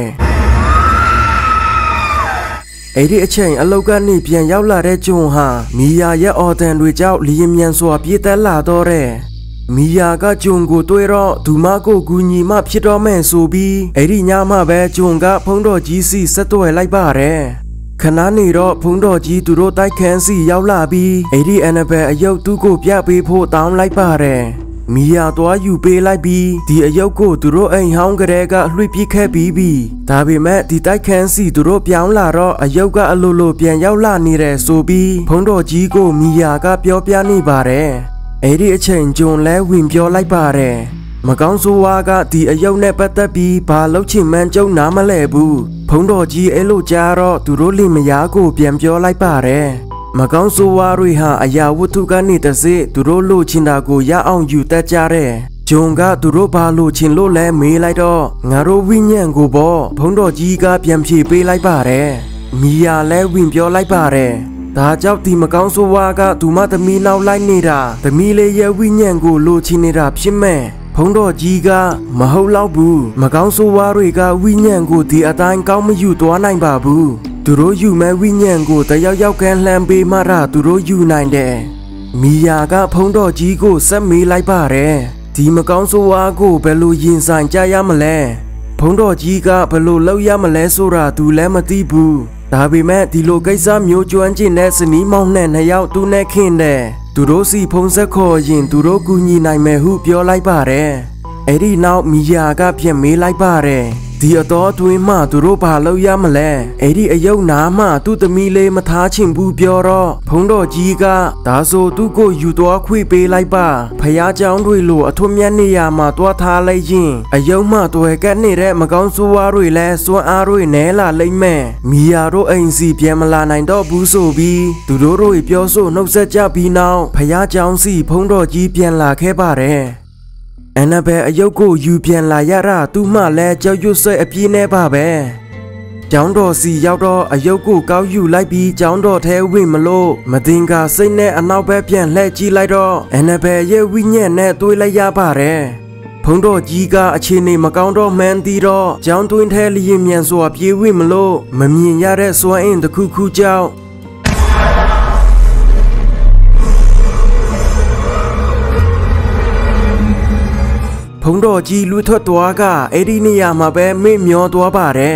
ไอเดียเชงอโลกานี่เพียงยาวลาเรจงฮามียาเยออแตนด้วยเจ้าลีเมียนสัวพีแต่ลาโตเร่มียากาจงกูตัวรอดูมากูกุญีมาพิดอแม่สูบีไอดีญามาเบจงกะพงดอจีซีสตัวไลบาเร่ขณะนี้รอพงดอจีตุโรใต้แขนสียาวลาบีไอดีแอนนาเบอายกตุโกปยาไปโพตามไลบาเร่มียาตัวอยู่เปไลบีดีอายกโกตุโรไอฮาวกระเรกะลุยพีแค่บีบีตาบีแม่ดีใต้แขนสีตุโรปยาวลารออายกะอโลโลเปียนยาวลานี่เรโซบีพงดอจีโกมียากะเปียวเปียนี่บาเร่ไอดีเชงจงและวินเปียวไลบาเร่มาก้าวสัวกะดีอายกเนปัตตบีบาลชิมแมนเจ้าน้ำมาเลบูพงดอจีเอโลจารอตุโรลิมยากูเปียนเปียวไลบาเร่มาก้าวสัวรุยหาอายาวุธุกานิตเซตุโรโลชินดากูยาอ่องอยู่แต่จาเร่จงกะตุโรบาโลชินโลและเมไลดองาโรวิญญาณกูบอพงดอจีกะเปียนพีเปไลบาเร่มียาและวินเปียวไลบาเร่ตาเจ้าตีมาก้าวสัวกะตุมาตมีนาวไลเนราตมีเลยยวิญญาณกูโลชินเนราพิมแม่พงดอจีกะมะฮาวลาวบูมาก้าวสัวรุยกะวิญญาณกูดีอตายก้าวไม่อยู่ตัวไหนบาบูตุโรอยู่แม้วิญญาณกูแต่ยาวยาวแกนแลมเบมาราตุโรอยู่ไหนเดมียากะพงดอจีกูสัมมีไลบาเร่ดีมาก้าวสัวกูเปลูยินสันจายามะเลพงดอจีกะเปลูเล่ายามะเลสุราตูและมติบูตาบีแม่ดีโลไกซาမျိုးจวนจินเนสนีမောင်နဲ့နှစ်ယောက်သူနဲ့ခင်တဲ့သူတို့စီဖုံးဆက်ခေါ်ရင်သူတို့ကူညီနိုင်မယ်ဟုပြောလိုက်ပါတယ်အဲ့ဒီနောက်မီယာကပြန်မေးလိုက်ပါတယ်ဒီဒီအတော်အတွင်းမှသူတို့ဘာလုပ်ရမလဲအဲ့ဒီအယုတ်နာမှသူ့သမီးလေးမထားချင်ဘူးပြောတော့ဘုန်းတော်ကြီးကဒါဆိုသူ့ကိုယူသွားခွေပေးလိုက်ပါဖယားเจ้าတွေလိုအထွတ်မြတ်နေရာမှာတွားထားလိုက်ရင်အယုတ်မှတွယ်ကက်နေတဲ့မကောင်းဆိုးဝါးတွေလဲစွမ်းအားတွေနဲလာလိမ့်မယ်မီယာတို့အိမ်စီပြန်မလာနိုင်တော့ဘူးဆိုပြီးသူတို့တို့ပြောဆိုနှုတ်ဆက်ကြပြီးနောက်ဖယားเจ้าစီဘုန်းတော်ကြီးပြန်လာခဲ့ပါတယ်အန်နာဘယ်အယုတ်ကိုယူပြန်လာရတာသူ့မှလည်းကြောက်ရွံ့စိတ်အပြည့်နဲ့ပါပဲကျောင်းတော်စီရောက်တော့အယုတ်ကိုကောက်ယူလိုက်ပြီးကျောင်းတော်ထဲဝင်မလို့မတင်ကာစိတ်နဲ့အနောက်ဘက်ပြန်လှည့်ကြည့်လိုက်တော့အန်နာဘယ်ရဲ့ဝိညာဉ်နဲ့တွေ့လိုက်ရပါတယ်ဘုန်းတော်ကြီးကအခြေအနေမကောင်းတော့မှန်းသိတော့ကျောင်းတွင်းထဲလျင်မြန်စွာပြေးဝင်မလို့မမြင်ရတဲ့စွမ်းအင်တစ်ခုခုကြောင့်ဘုန်းတော်ကြီးလူထွက်သွားကအဲ့ဒီနေရာမှာပဲမေ့မျောသွားပါတယ်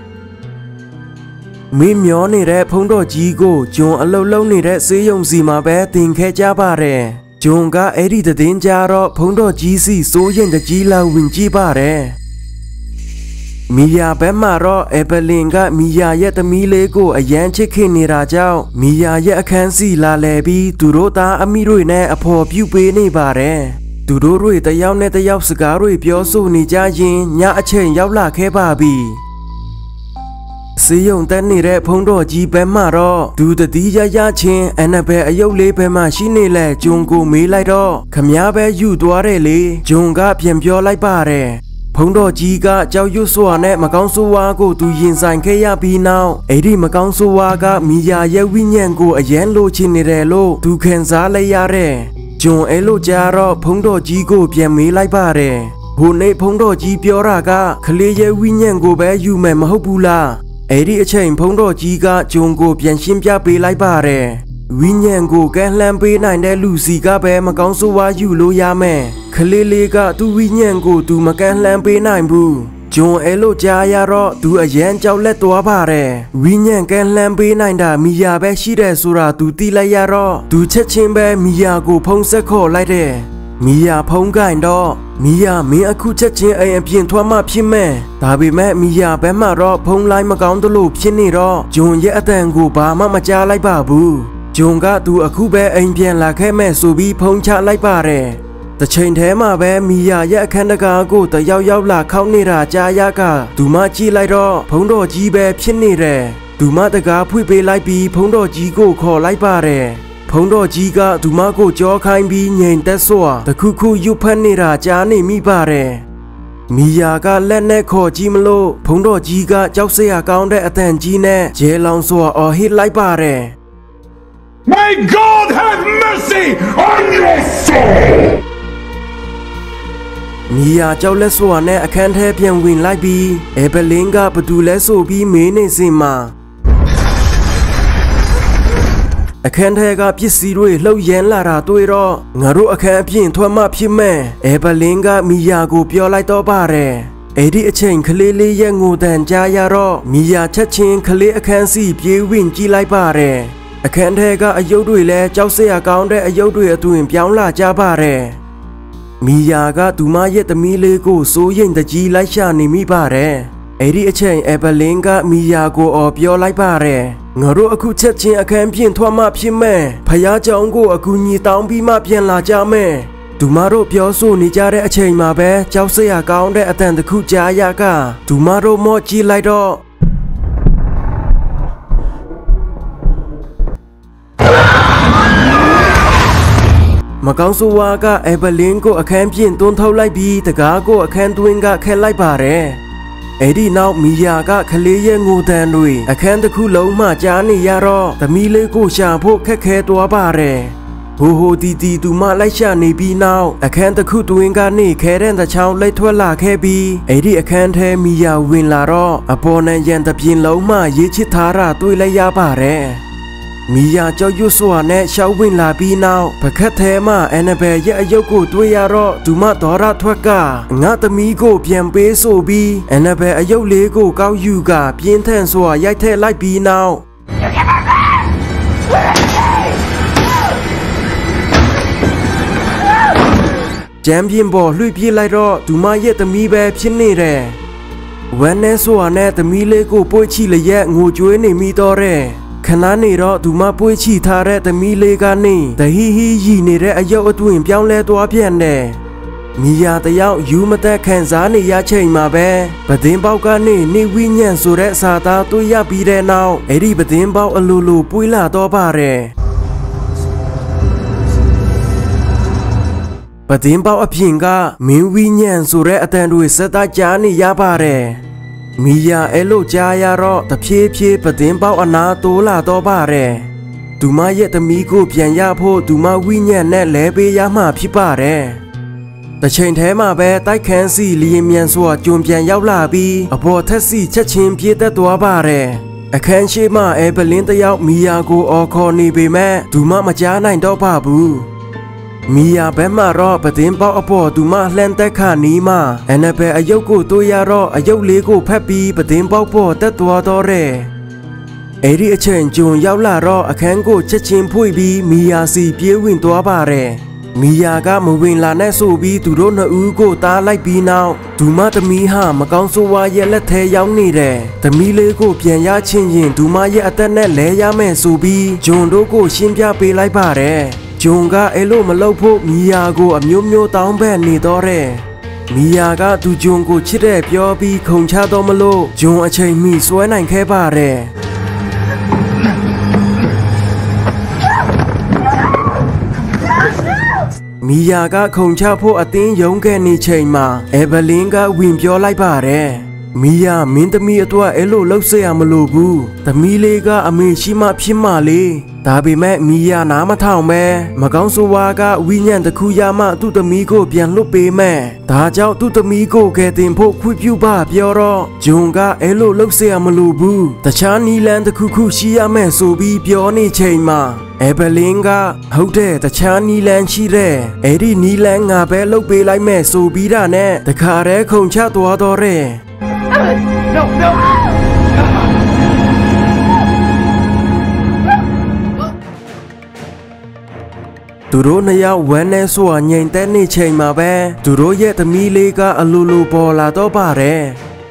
မေ့မျောနေတဲ့ဘုန်းတော်ကြီးကိုဂျွန်အလုတ်လုံးနေတဲ့ဆေးရုံစီမှာပဲတင်ခဲ့ကြပါတယ်ဂျွန်ကအဲ့ဒီသတင်းကြတော့ဘုန်းတော်ကြီးစီစိုးရင်တကြီးလာဝင်ကြည့်ပါတယ်မီယာဘက်မှာတော့အဘလင်ကမီယာရဲ့သမီးလေးကိုအယမ်းချစ်ခင်နေတာကြောင့်မီယာရဲ့အခန်းစီလာလဲပြီးသူတို့သားအမိတွေနဲ့အဖော်ပြုပေးနေပါတယ်သူတို့တွေတယောက်နဲ့တယောက်စကားတွေပြောဆိုနေကြရင်ညအချိန်ရောက်လာခဲ့ပါပြီစေယုံတက်နေတဲ့ဘုန်းတော်ကြီးဘက်မှတော့သူတတိယရချင်းအန်နာဘယ်အယုတ်လေးဘက်မှရှိနေလဲဂျွန်ကိုမေးလိုက်တော့ခမည်းပဲယူသွားတယ်လေဂျွန်ကပြန်ပြောလိုက်ပါတယ်ဘုန်းတော်ကြီးကကြောက်ရွံ့စွာနဲ့မကောင်းဆိုးဝါးကိုသူရင်ဆိုင်ခဲ့ရပြီးနောက်အဲ့ဒီမကောင်းဆိုးဝါးကမီယာရဲ့ဝိညာဉ်ကိုအယမ်းလိုချင်နေတယ်လို့သူခံစားလိုက်ရတဲ့ဂျွန်အဲ့လိုကြတော့ဘုန်းတော်ကြီးကိုပြန်မေးလိုက်ပါတယ်ဟိုနေ့ဘုန်းတော်ကြီးပြောတာကခလေးရဲ့ဝိညာဉ်ကိုပဲယူမယ်မဟုတ်ဘူးလားအဲ့ဒီအချိန်ဘုန်းတော်ကြီးကဂျွန်ကိုပြန်ရှင်းပြပေးလိုက်ပါတယ်ဝိညာဉ်ကိုကဲလှမ်းပေးနိုင်တဲ့လူစီကပဲမကောင်းဆိုးဝါးယူလို့ရမယ်ခလေးလေးကသူ့ဝိညာဉ်ကိုသူမကဲလှမ်းပေးနိုင်ဘူးဂျွန်အဲ့လိုကြားရတော့သူအယမ်းကြောက်လက်သွားပါတယ်ဝိညာဉ်ကဲလှမ်းပေးနိုင်တာမီယာပဲရှိတယ်ဆိုတာသူသိလိုက်ရတော့သူချက်ချင်းပဲမီယာကိုဖုံးဆက်ခေါ်လိုက်တယ်မီယာဖုံးကင်တော့မီယာမင်းအခုချက်ချင်းအိမ်အပြင်ထွက်မှဖြစ်မယ်ဒါပေမဲ့မီယာဘက်မှတော့ဖုံးလိုက်မကောင်းသလိုဖြစ်နေတော့ဂျွန်ရဲ့အတန်ကိုဘာမှမကြားလိုက်ပါဘူးဂျွန်ကသူအခုပဲအိမ်ပြန်လာခဲ့မဲ့ဆိုပြီးဖုံးချလိုက်ပါတယ်တချိန်ထဲမှာပဲမီယာရဲ့အခန်းတကာကိုတယောက်ယောက်လာခောက်နေတာကြားရကသူမကြည့်လိုက်တော့ဘုန်းတော်ကြီးပဲဖြစ်နေတယ်သူမတကားဖွင့်ပေးလိုက်ပြီးဘုန်းတော်ကြီးကိုခေါ်လိုက်ပါတယ်ဘုန်းတော်ကြီးကသူမကိုကြောခိုင်းပြီးငြိမ်သက်စွာတခုခုယူဖက်နေတာကြားနေမိပါတယ်မီယာကလက်နဲ့ခေါ်ကြည့်မလို့ဘုန်းတော်ကြီးကကြောက်စရာကောင်းတဲ့အတန်ကြီးနဲ့ဂျဲလောင်စွာအော်ဟစ်လိုက်ပါတယ် May God have mercy on your soul မီယာကြောက်လက်စွာနဲ့အခန်းထဲပြန်ဝင်လိုက်ပြီးအဘလင်းကဘသူလဲဆိုပြီးမေးနေစင်မှာအခန်းထဲကပစ္စည်းတွေလှုပ်ရမ်းလာတာတွေ့တော့ငါတို့အခန်းအပြင်ထွက်မှဖြစ်မဲ့အဘလင်းကမီယာကိုပြောလိုက်တော့ပါတယ်အဲ့ဒီအချိန်ကလေးလေးရဲ့ငိုတန်ကြားရတော့မီယာချက်ချင်းကလေးအခန်းစီပြေးဝင်ကြည့်လိုက်ပါတယ်အခန်းထဲကအယုတ်တွေလည်းကြောက်စရာကောင်းတဲ့အယုတ်တွေအသွင်ပြောင်းလာကြပါတယ်မီယာကသူမရဲ့သမီးလေးကိုစိုးရိမ်တကြီးလိုက်ရှာနေမိပါတယ်အဲ့ဒီအချိန်အဘလင်းကမီယာကိုအော်ပြောလိုက်ပါတယ်ငါတို့အခုချက်ချင်းအခန်းပြင်ထွက်မှဖြစ်မဲ့ဖယားเจ้าကိုအကူညီတောင်းပြီးမှပြန်လာကြမယ်သူမတို့ပြောဆိုနေကြတဲ့အချိန်မှာပဲကြောက်စရာကောင်းတဲ့အတန်တစ်ခုကြားရကသူမတို့မော့ကြည့်လိုက်တော့မကောင်းဆိုးဝါးကအဘလင်းကိုအခန်းပြင်တွန်းထုတ်လိုက်ပြီးတကားကိုအခန်းတွင်းကခက်လိုက်ပါတယ်အဲ့ဒီနောက်မီယာကခလေးရဲ့ငိုတန်တွေအခန်းတစ်ခုလုံးမှကြားနေရတော့သမီးလေးကိုရှာဖို့ခက်ခဲသွားပါတယ်ဟိုဟိုတီတီသူမလိုက်ရှာနေပြီးနောက်အခန်းတစ်ခုတွင်းကနေခဲတဲ့တချောင်းလိုက်ထွက်လာခဲ့ပြီးအဲ့ဒီအခန်းထဲမီယာဝင်လာတော့အပေါ်နဲ့ရန်တပြင်းလုံးမှရေးချစ်ထားတာတွေ့လိုက်ရပါတယ်မီယာကြောက်ရွံ့စွာနဲ့ရှောက်ဝင်လာပြီးနောက်ပကတ်ထဲမှာအန်နာဘယ်ရဲ့အယုတ်ကိုတွေ့ရတော့သူမဒေါရထွက်ကငါသမီးကိုပြန်ပေးဆိုပြီးအန်နာဘယ်အယုတ်လေးကိုကောက်ယူကပြင်းထန်စွာရိုက်ထည့်လိုက်ပြီးနောက်ကျမ်းပြင်ပေါ်လွှင့်ပြေးလိုက်တော့သူမရဲ့သမီးပဲဖြစ်နေတယ်วันนี้ส่วนแน่แต่มีเลกูป่วยชีเลยแยกงูช่วยในมีต่อเร่ขณะนี้เราดูมาป่วยชีทาเร่แต่มีเลกันนี่แต่ฮิฮิยีในเร่อายุตัวเองเปียงเลตัวเพี้ยนเน่มียาแต่ยาวอยู่มาแต่แข่งสารในยาเชิงมาเบ้ประเด็นเบากันนี่นี่วิญญาณสุเรศาตาตัวยาปีเรนาวไอ้ดีประเด็นเบาอลูลูปุยลาตัวบาเร่ประเด็นเบาอภิงกามีวิญญาณสุเรอแตนด้วยสตาจานี่ยาบาเร่มียาเอโลจายารอตะเพียเพียประเด็นเบาอนาตัวลาตัวบาเร่ดูมาเยตมีกูเพียงยาโพดูมาวิญญาณแน่แหลเบียามาพิบาเร่แต่เชิงแท้มาแบใต้แขนสี่เลียมยันสวดจูนเพียงยาวลาบีอบอทัศสีชัดชิมเพียแต่ตัวบาเร่แขนเชมาเอเบลินตะยาวมียากูออคอนีเบแม่ดูมามาจ้าในดอกบาบูมียาแบมารอประเด็นเป้าอปอดูมาแลนแต่ขานี้มาแอนเปอายุกูตัวยารออายุเลี้ยกูแพปีประเด็นเป้าปอแต่ตัวต่อเร่เอริเชิญจูนยาวลารอแขนกูชัดชิมพุยบีมียาสีเพียวินตัวบาเร่มียากะมวินลาแนสูบีตุโรนอูโกตาไลปีนาวดูมาตมีหามะกองสวายและเทยาวนี่แหละตมีเลโกเปลี่ยนยาชินยินดูมาเยอแต่แน่แลยาแม่สูบีจงโดโกชินပြပေးလိုက်ပါတဲ့จงกะเอโลมาလောက်ဖို့มียาโกအမျိုးမျိုးတောင်းပဲနေတော့တဲ့มียากะသူจงကိုချစ်တဲ့ပြောပြီးခုန်ချတော့မလို့จงအချိန်မီစွဲနိုင်ခဲ့ပါတဲ့มียากะคงชาพวกอติงยงแกนี่เชิงมาเอเบลินกะวินပြောလိုက်ပါတယ်มียามินตมีตัวเอโลလောက်เสียမလို့ဘူးตมีလေးကအမေရှိမှဖြစ်မှလေဒါပေမဲ့มียาနားမထောင်ပဲမကောင်းဆိုဝါကဝိညာဉ်တစ်ခုရမှသူ့သမီးကိုပြန်လွတ်ပေးမဲ့ဒါကြောင့်သူ့သမီးကိုကယ်တင်ဖို့ခွင့်ပြုပါပြောတော့ဂျွန်ကအဲလိုလောက်เสียမလို့ဘူးတခြားနီလန်တစ်ခုခုရှိရမယ်ဆိုပြီးပြောနေချိန်မှာเอเบลินကဟုတ်တဲ့တခြားနီလန်ရှိတဲ့အဲ့ဒီနီလန်ငါပဲလှုပ်ပေးလိုက်မဲ့ဆိုပြီးတာနဲ့တခါတည်းခုန်ချသွားတော့တဲ့ No no သူတို့နှစ်ယောက်ဝမ်းနဲ့ဆိုငြိမ်သက်နေချိန်မှာပဲသူတို့ရဲ့သမီးလေးကအလိုလိုပေါ်လာတော့ပါတယ်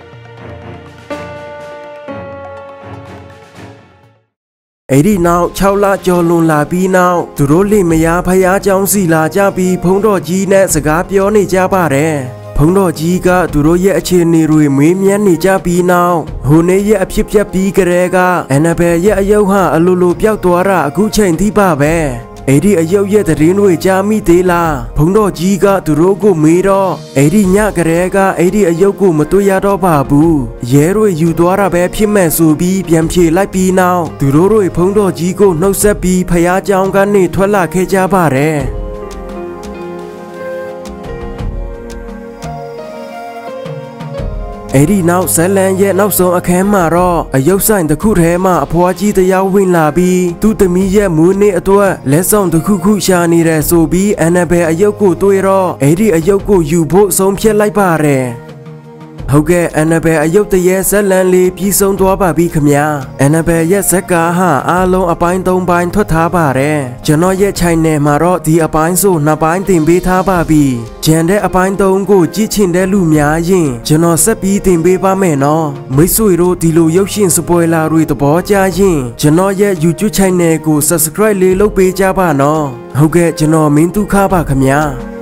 အဲ့ဒီနောက်၆လကျော်လွန်လာပြီးနောက်သူတို့လိမယားဖျားเจ้าစီလာကြပြီးဖုံးတော်ကြီးနဲ့စကားပြောနေကြပါတယ်ဖုံးတော်ကြီးကသူတို့ရဲ့အခြေအနေတွေမေးမြန်းနေကြပြီးနောက်ဟိုနေ့ရဲ့အဖြစ်ပြက်ပြီးကြတဲ့ကအန်နဘယ်ရဲ့အယုတ်ဟာအလိုလိုပျောက်သွားတာအခုချိန်ထိပါပဲအဲ့ဒီအယုတ်ရဲ့တရင်တွေကြားမိသေးလားဖုံးတော်ကြီးကသူတို့ကိုမေးတော့အဲ့ဒီညကလေးကအဲ့ဒီအယုတ်ကိုမတွေ့ရတော့ပါဘူးရဲတွေယူသွားတာပဲဖြစ်မဲ့ဆိုပြီးပြန်ဖြေလိုက်ပြီးနောက်သူတို့တွေဖုံးတော်ကြီးကိုနှုတ်ဆက်ပြီးဖယားเจ้าကနေထွက်လာခဲ့ကြပါတယ်အဲ့ဒီနောက်ဇလန်ရဲ့နောက်ဆုံးအခန်းမှာတော့အယုတ်ဆိုင်တစ်ခုထဲမှာအဖွားကြီးတယောက်ဝင်လာပြီးသူ့သမီးရဲ့မွေးနေ့အတွက်လက်ဆောင်တစ်ခုခုရှာနေတယ်ဆိုပြီးအန်နဘယ်အယုတ်ကိုတွေ့တော့အဲ့ဒီအယုတ်ကိုယူဖို့ဆုံးဖြတ်လိုက်ပါတယ်ဟုတ်ကဲ့အန်နဘယ်အယုတ်တရဲ့ဇလန်လေးပြီးဆုံးသွားပါပြီခင်ဗျာအန်နဘယ်ရဲ့ဇက်ကားဟာအားလုံးအပိုင်း၃ပိုင်းထွက်ထားပါတယ်ကျွန်တော်ရဲ့ channel မှာတော့ဒီအပိုင်းဆိုနှစ်ပိုင်းတင်ပေးထားပါပြီကျန်တဲ့အပိုင်း၃ကိုကြည့်ချင်တဲ့လူများရင်ကျွန်တော်ဆက်ပြီးတင်ပေးပါမယ်နော်မိတ်ဆွေတို့ဒီလိုရုပ်ရှင်စပွိုလာတွေသဘောကျရင်ကျွန်တော်ရဲ့ YouTube channel ကို Subscribe လေးလုပ်ပေးကြပါနော်ဟုတ်ကဲ့ကျွန်တော်မင်းဒုက္ခပါခင်ဗျာ